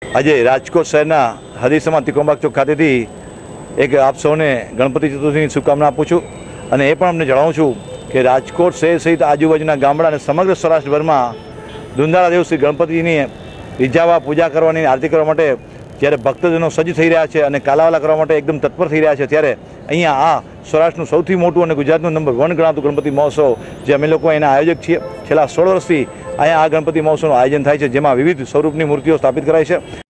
આજે રાજકોટ શહેરના હરીસમાં ત્રિકોણબાગ ચોક ખાતેથી એક આપ સૌને ગણપતિ ચતુર્થીની શુભકામના આપું છું અને એ પણ અમને જણાવું છું કે રાજકોટ શહેર સહિત આજુબાજુના ગામડા અને સમગ્ર સૌરાષ્ટ્રભરમાં ધુંધાળા દેવ શ્રી ગણપતિની રીઝાવા પૂજા કરવાની આરતી કરવા માટે જ્યારે ભક્તજનો સજ્જ થઈ રહ્યા છે અને કાલાવાલા કરવા માટે એકદમ તત્પર થઈ રહ્યા છે ત્યારે અહીંયા આ સૌરાષ્ટ્રનું સૌથી મોટું અને ગુજરાતનું નંબર 1 ગણાતું ગણપતિ મહોત્સવ જે અમે લોકો એના આયોજક છીએ છેલ્લા 16 વર્ષથી અહીંયા આ ગણપતિ મહોત્સવનું આયોજન થાય છે, જેમાં વિવિધ સ્વરૂપની મૂર્તિઓ સ્થાપિત કરાય છે।